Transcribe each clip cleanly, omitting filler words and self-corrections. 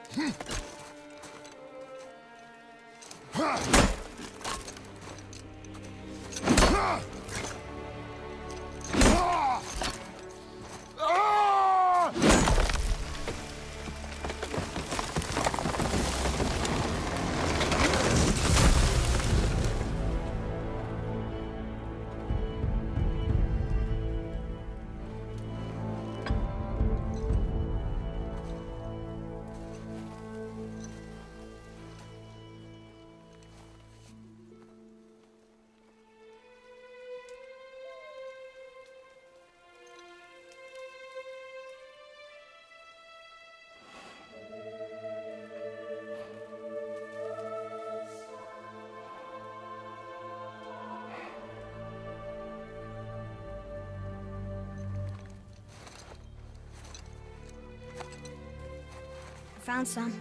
Found some.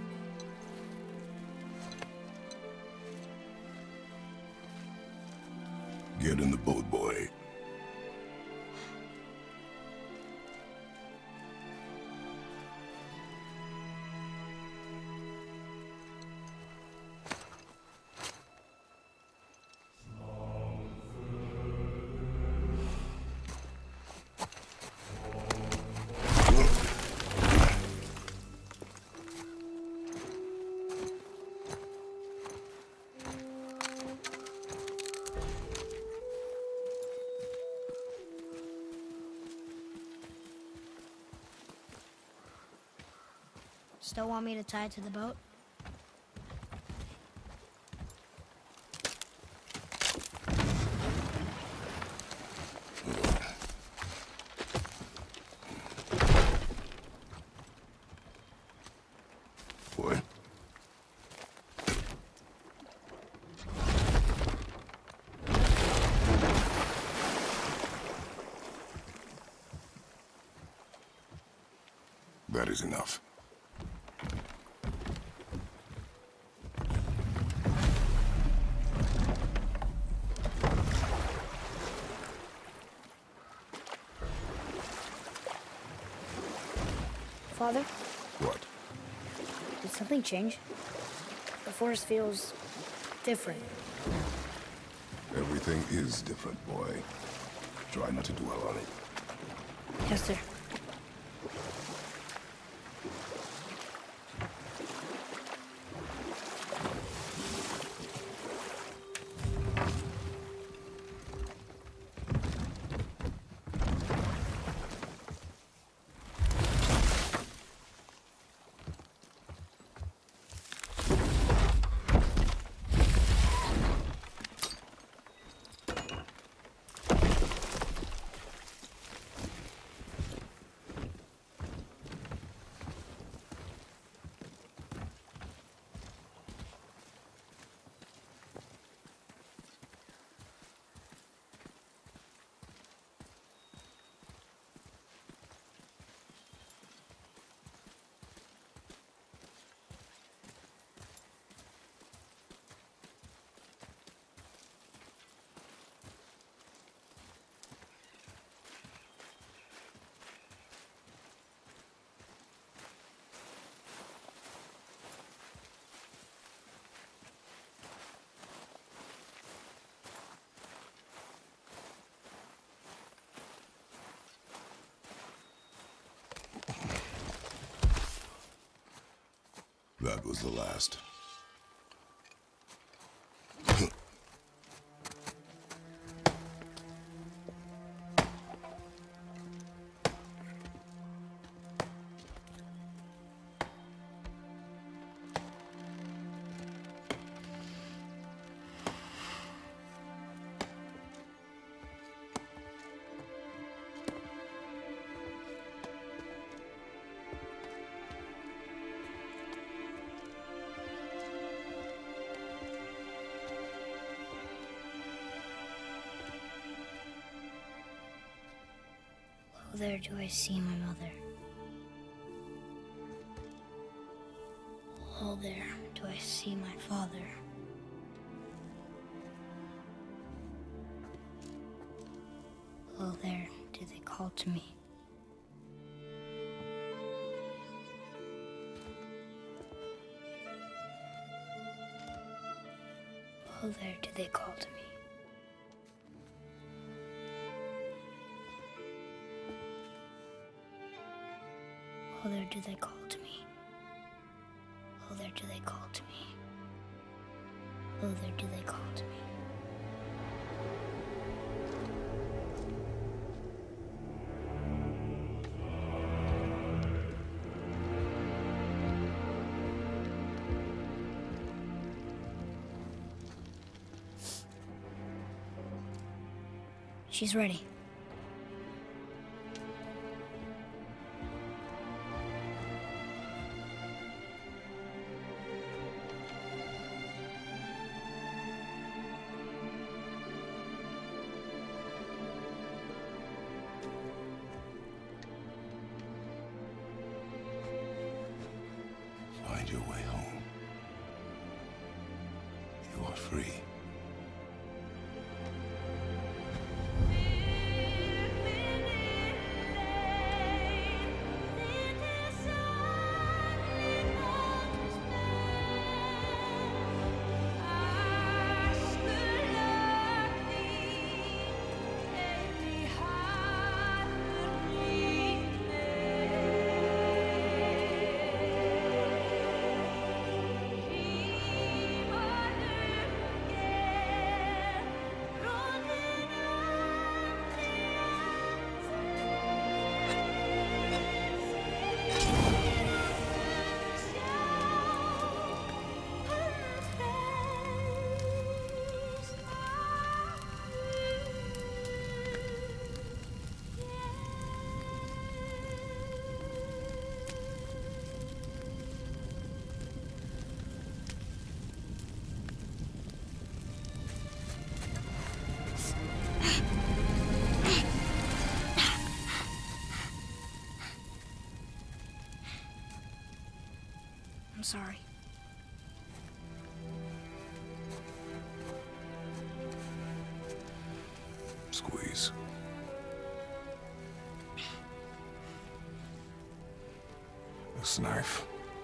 Get in the boat, boy. Still want me to tie it to the boat? Boy. That is enough. Father? What? Did something change? The forest feels different. Everything is different, boy. Try not to dwell on it. Yes, sir. That was the last. Oh, there do I see my mother. Oh, there do I see my father. Oh, there do they call to me. Oh, there do they call to me. Oh, there do they call to me. Oh, there do they call to me. Oh, there do they call to me. She's ready. Find your way home. You are free. I'm sorry. Squeeze. This knife.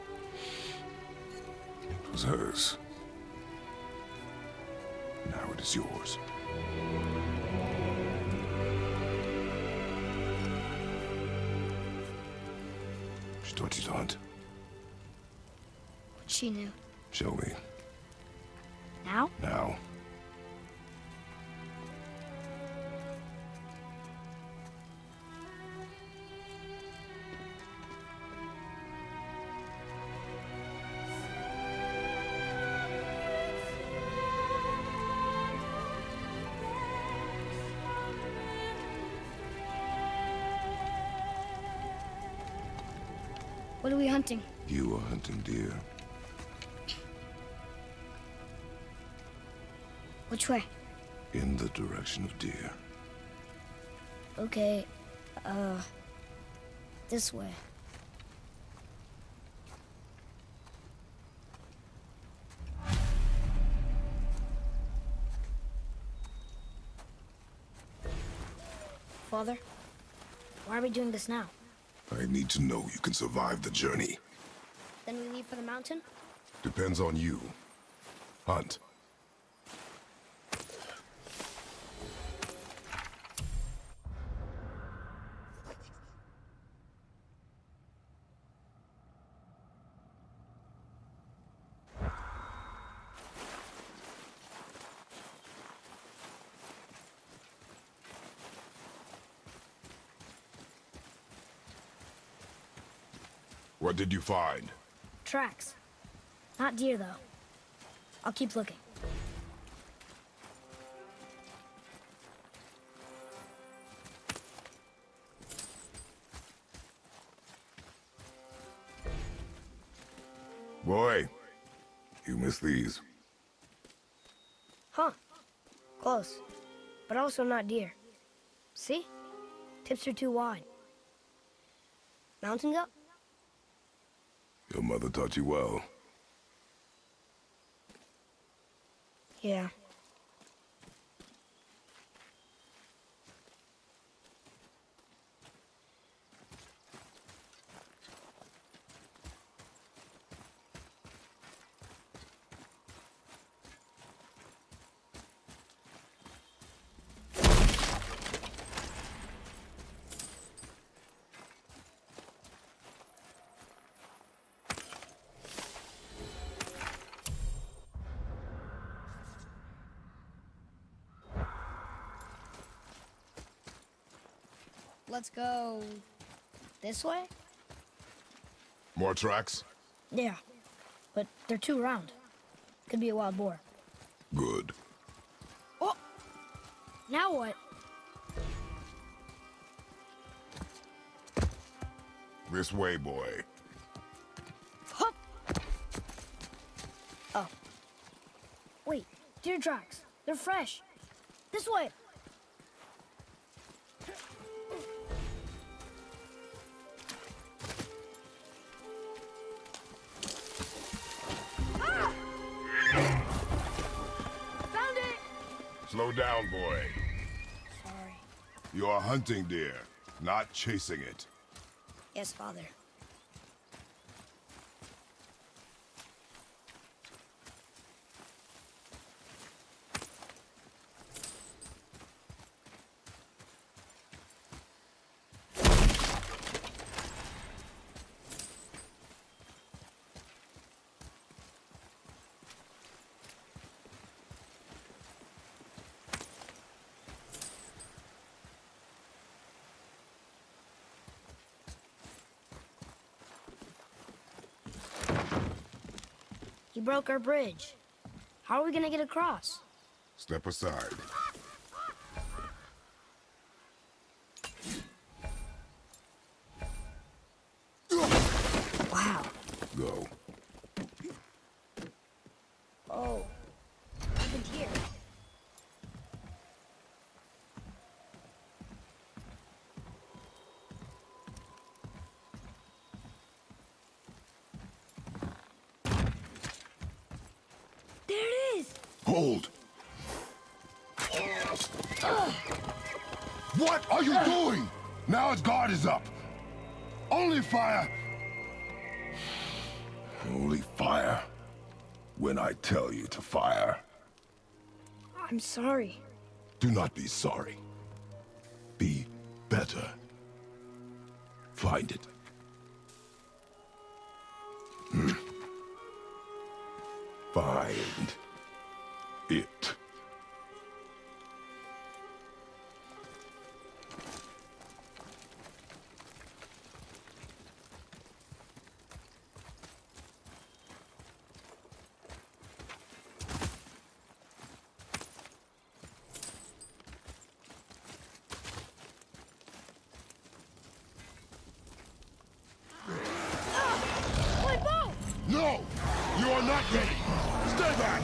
It was hers. Now it is yours. She taught you to hunt. She knew. Show me. Now? Now. What are we hunting? You are hunting deer. Which way? In the direction of deer. Okay, this way. Father, why are we doing this now? I need to know you can survive the journey. Then we leave for the mountain? Depends on you. Hunt. What did you find? Tracks. Not deer, though. I'll keep looking. Boy, you missed these. Huh. Close. But also not deer. See? Tips are too wide. Mountain goat? Your mother taught you well. Yeah. let's go this way? More tracks? Yeah, but they're too round. Could be a wild boar. Good. Oh! Now what? This way, boy. Hup! Oh. Wait, deer tracks. They're fresh. This way! Ah! Found it! Slow down, boy. Sorry. You are hunting deer, not chasing it. Yes, Father. He broke our bridge. How are we gonna get across? Step aside. Wow. Go. Oh. What happened here? There it is! Hold! What are you doing? Now its guard is up. Only fire. Only fire. When I tell you to fire. I'm sorry. Do not be sorry. Be better. Find it. Find it. My bow! No! You are not ready! Stay back!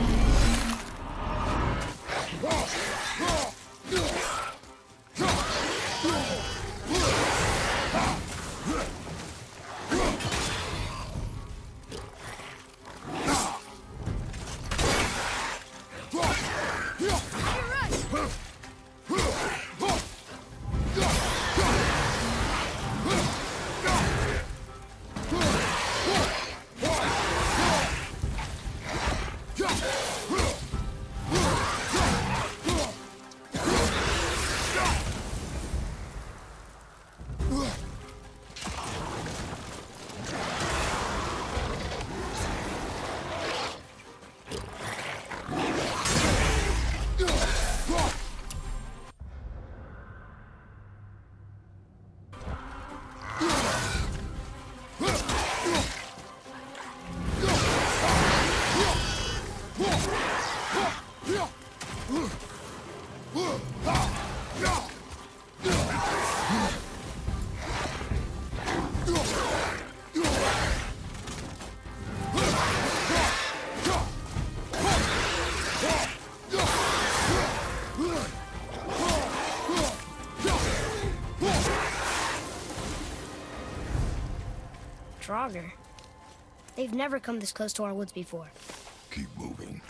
Draugr. They've never come this close to our woods before. Keep moving.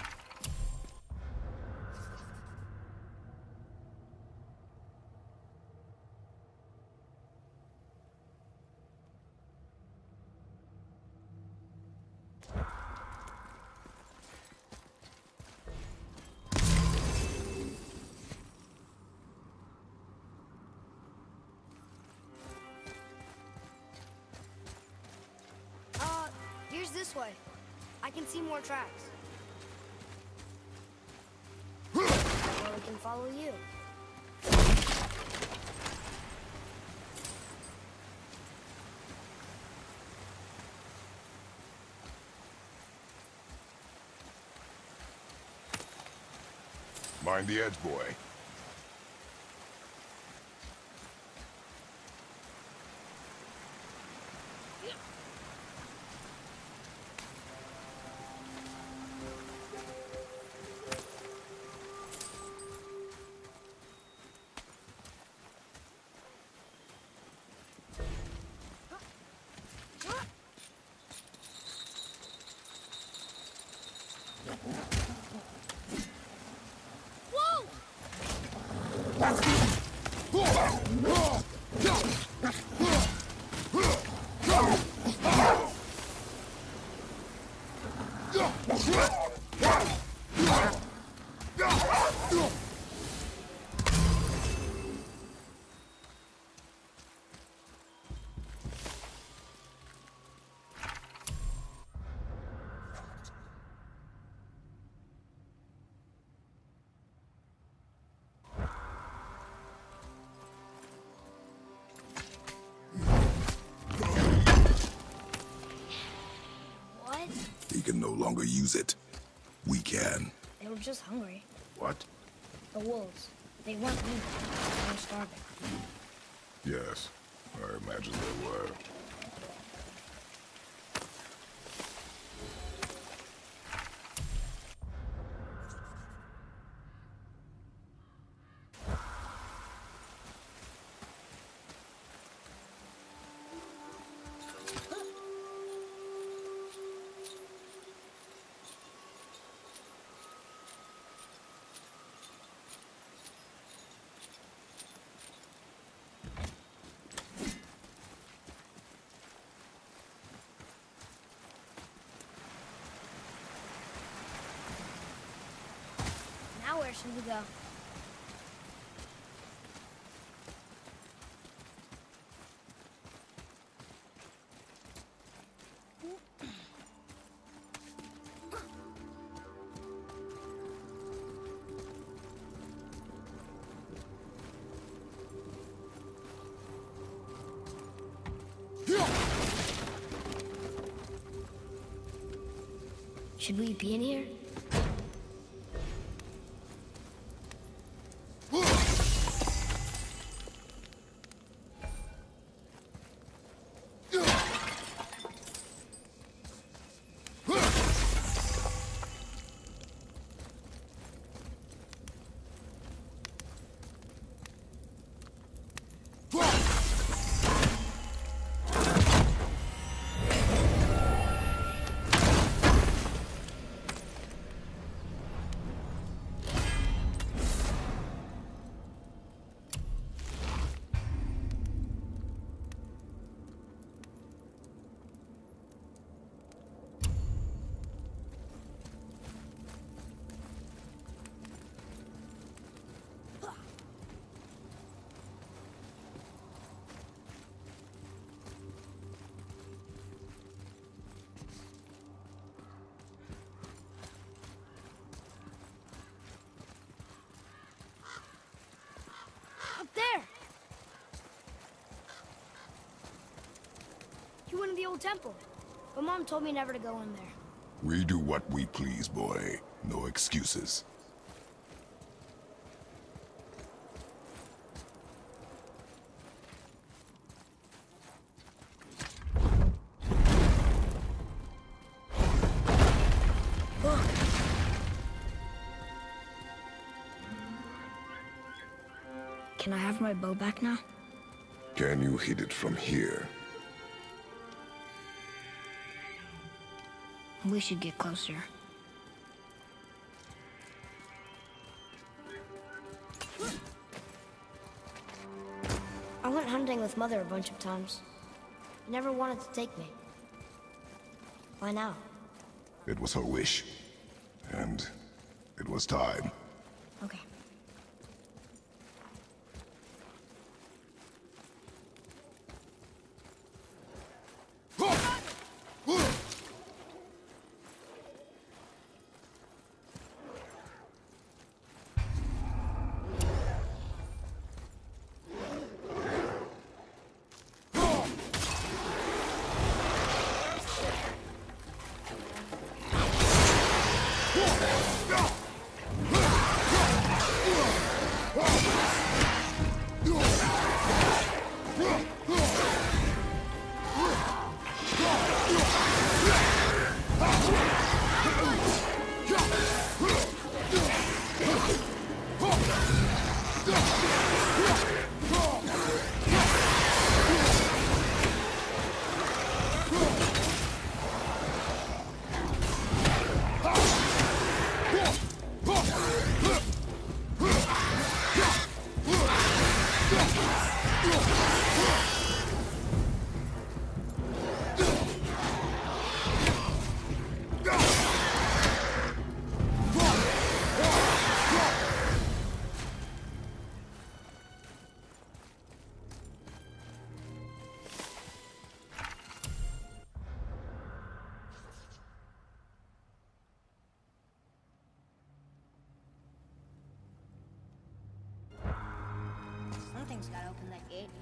Here's this way. I can see more tracks. Or we can follow you. Mind the edge, boy. He can no longer use it. We can. They were just hungry. What? The wolves. They weren't eating. They were starving. Yes, I imagine they were. Now where should we go? Should we be in here? Up there! You went to the old temple. But Mom told me never to go in there. We do what we please, boy. No excuses. Can I have my bow back now? Can you hit it from here? We should get closer. I went hunting with Mother a bunch of times. She never wanted to take me. Why now? It was her wish. And it was time. Okay. Something's gotta open that gate.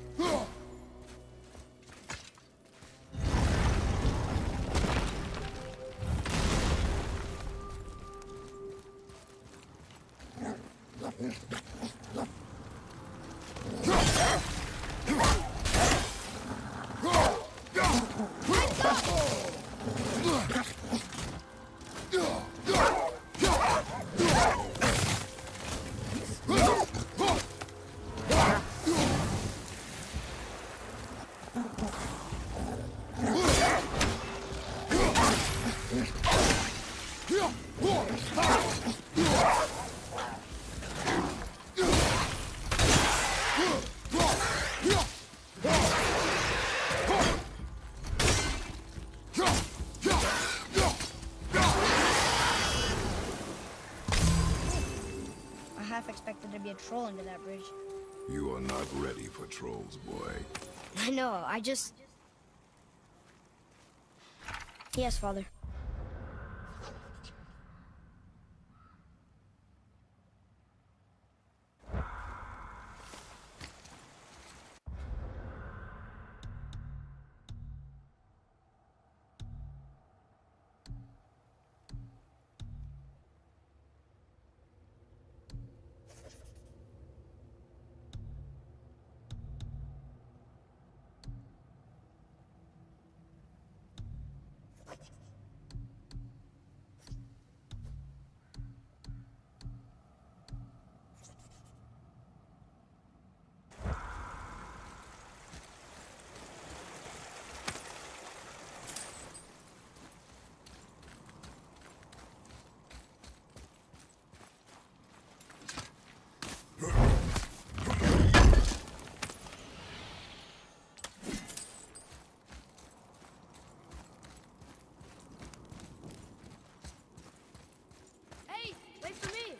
I half expected there to be a troll under that bridge. You are not ready for trolls, boy. I know, Yes, Father. Wait for me!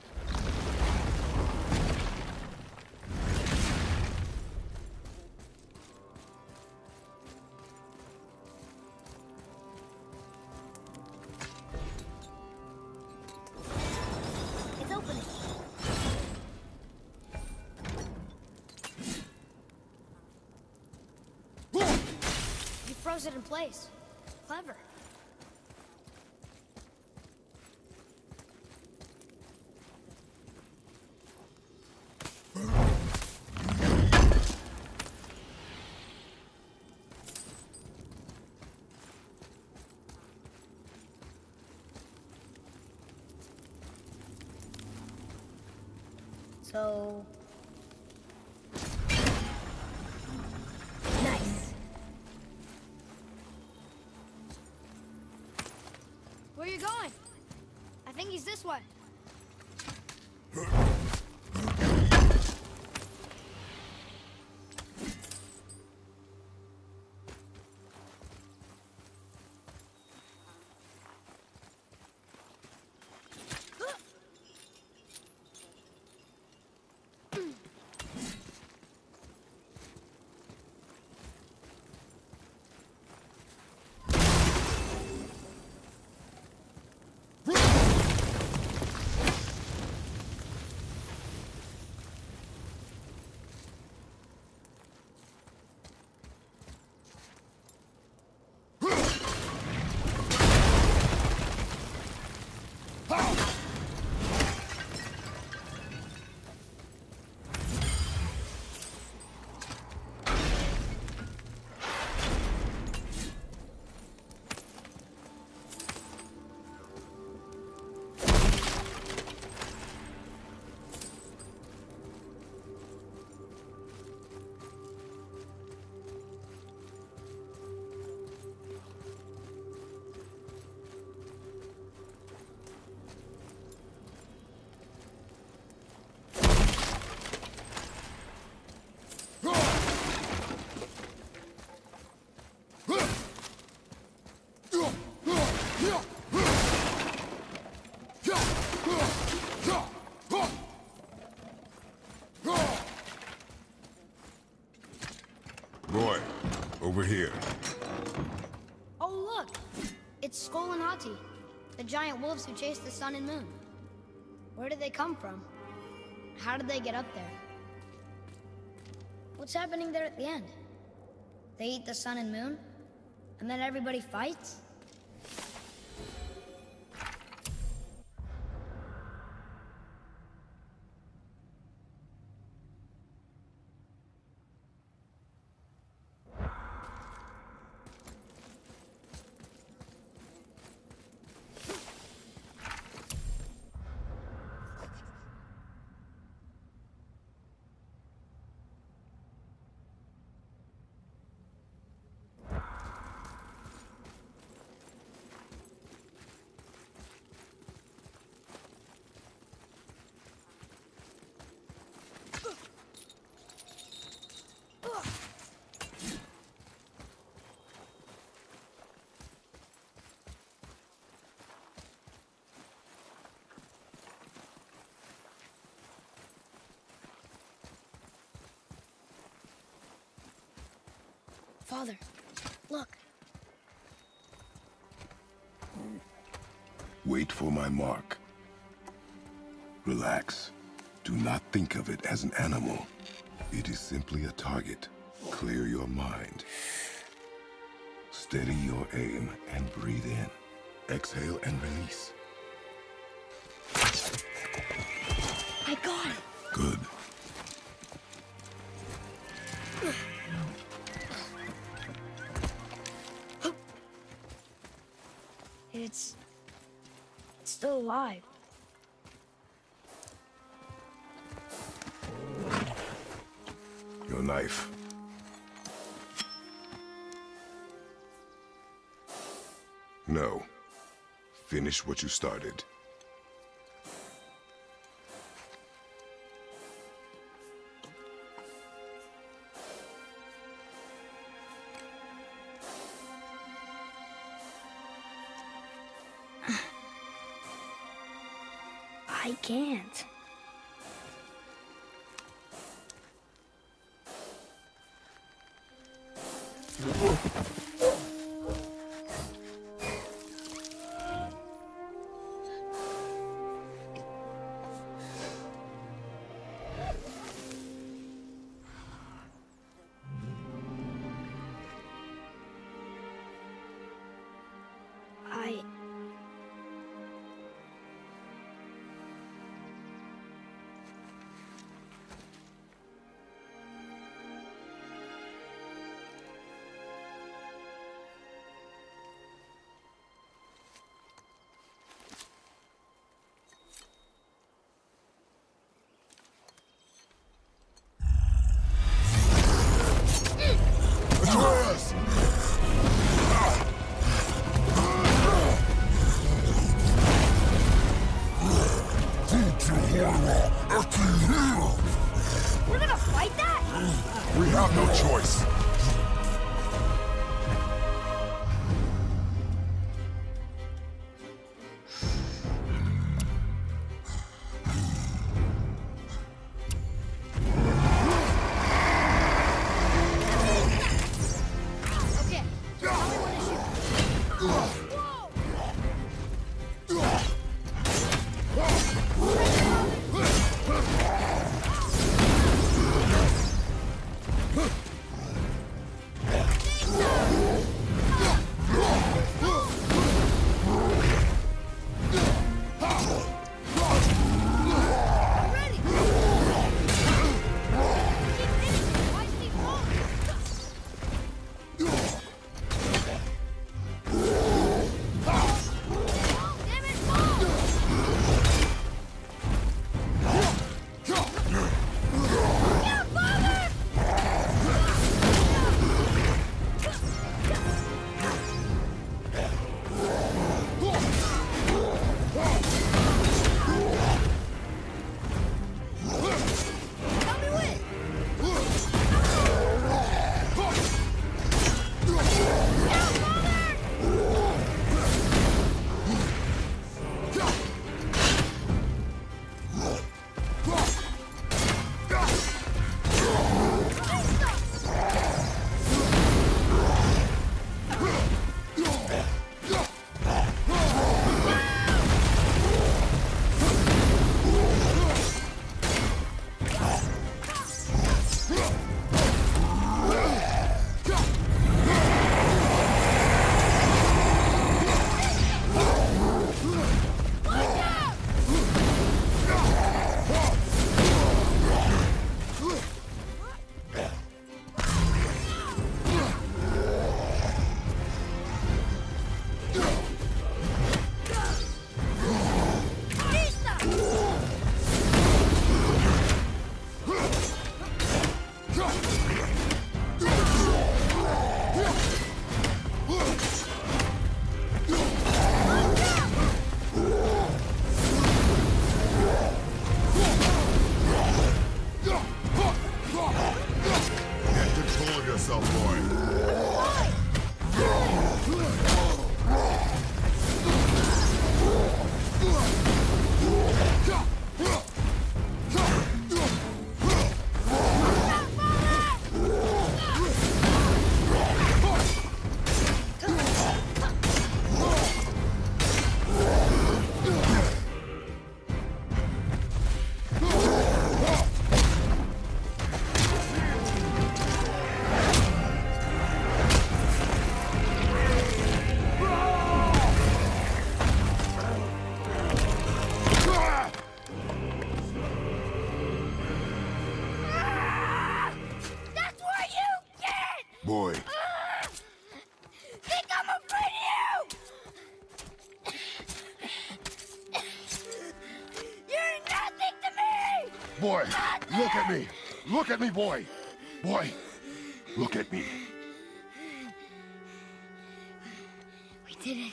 It's opening. You froze it in place. Clever. So... nice. Where are you going? I think he's this way. Boy, over here. Oh, look! It's Skull and Hati, the giant wolves who chase the sun and moon. Where did they come from? How did they get up there? What's happening there at the end? They eat the sun and moon? And then everybody fights? Father, look. Wait for my mark. Relax. Do not think of it as an animal. It is simply a target. Clear your mind. Steady your aim and breathe in. Exhale and release. I got it. Good. It's still alive. Your knife. No. Finish what you started. I can't. We're gonna fight that? We have no choice. Okay, tell me when to shoot. Whoa! yourself, boy. That's what you get! Boy, Think I'm afraid of you! You're nothing to me! boy, look at me. Look at me, boy. Boy, look at me. We did it.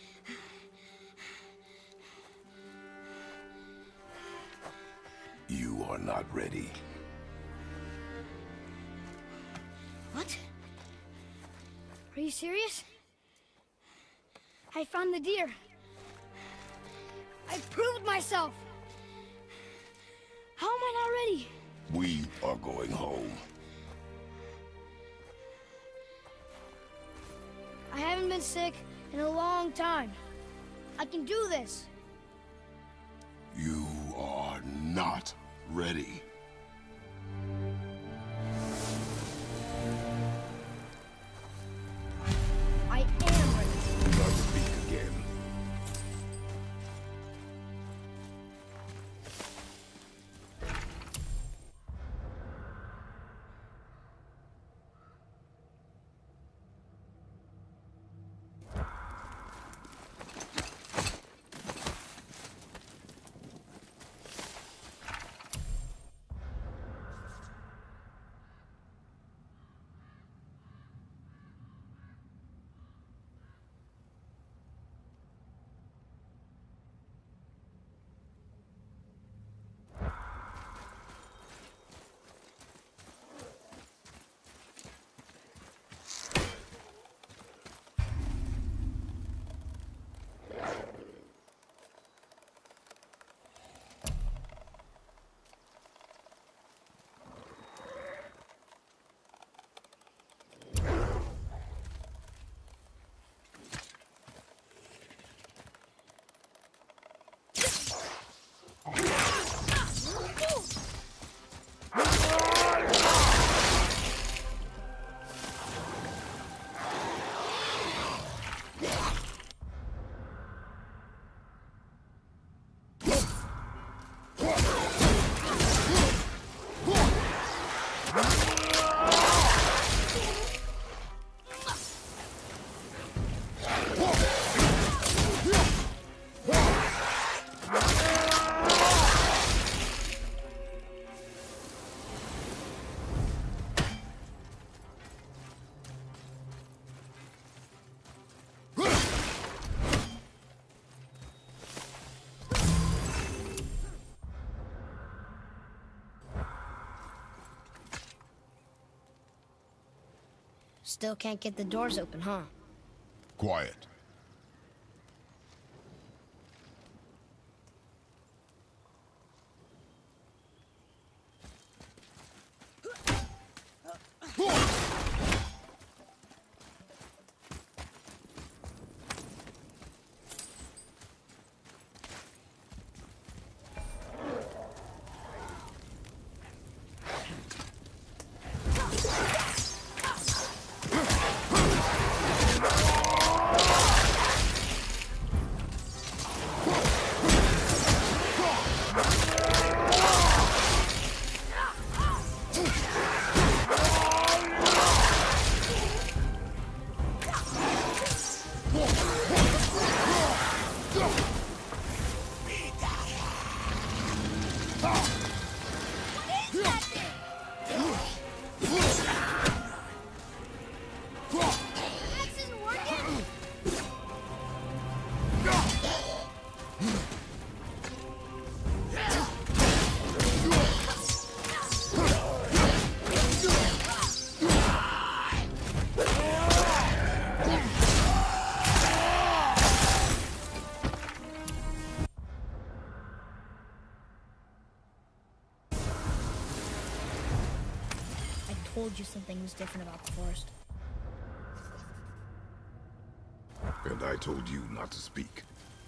You are not ready. What? Are you serious? I found the deer. I proved myself. How am I not ready? We are going home. I haven't been sick in a long time. I can do this. You are not ready. I am ready. Do not speak again. Still can't get the doors open, huh? Quiet. told you something was different about the forest. And I told you not to speak.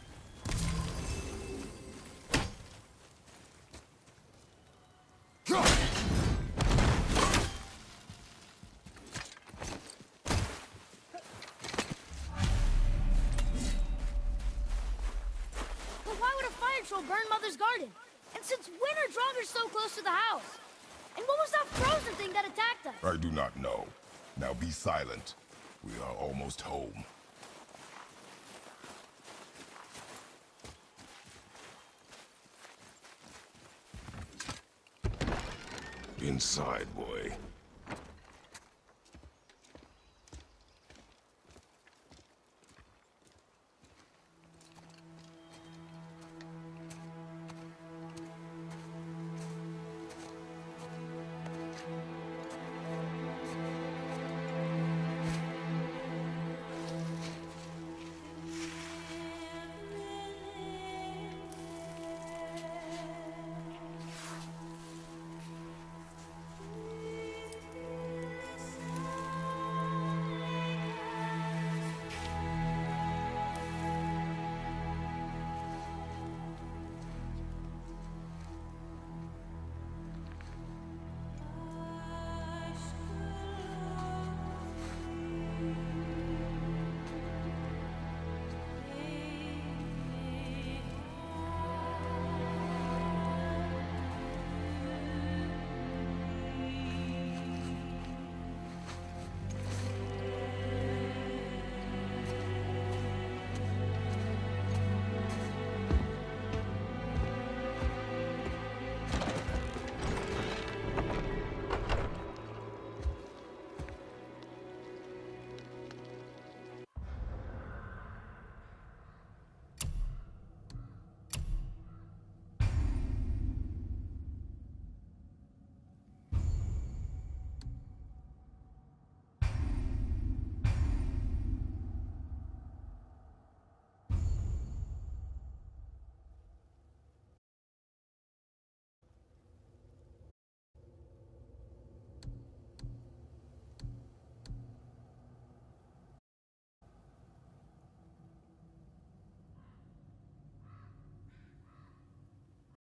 Burn Mother's garden? And since when are Draugr so close to the house? And what was that frozen thing that attacked us? I do not know. Now be silent. We are almost home. Inside, boy.